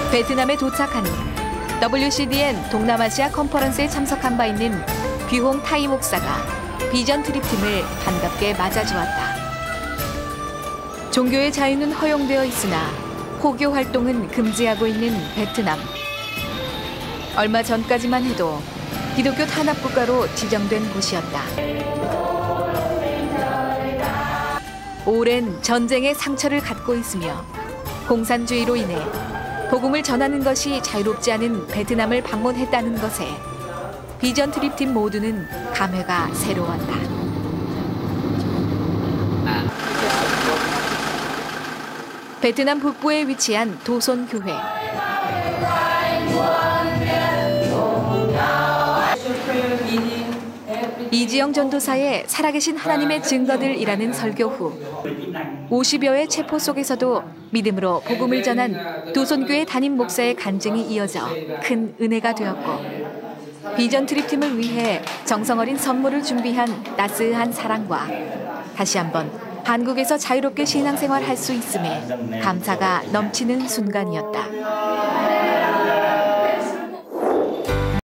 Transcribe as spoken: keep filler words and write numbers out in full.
베트남에 도착한 후 더블유씨디엔 동남아시아 컨퍼런스에 참석한 바 있는 귀홍 타이 목사가 비전 트립팀을 반갑게 맞아주었다. 종교의 자유는 허용되어 있으나 호교 활동은 금지하고 있는 베트남. 얼마 전까지만 해도 기독교 탄압국가로 지정된 곳이었다. 오랜 전쟁의 상처를 갖고 있으며 공산주의로 인해 복음을 전하는 것이 자유롭지 않은 베트남을 방문했다는 것에 비전 트립팀 모두는 감회가 새로웠다. 베트남 북부에 위치한 도손교회. 이지영 전도사의 살아계신 하나님의 증거들이라는 설교 후 오십여의 체포 속에서도 믿음으로 복음을 전한 도손교회 담임 목사의 간증이 이어져 큰 은혜가 되었고, 비전 트립팀을 위해 정성 어린 선물을 준비한 따스한 사랑과 다시 한번 한국에서 자유롭게 신앙생활할 수 있음에 감사가 넘치는 순간이었다.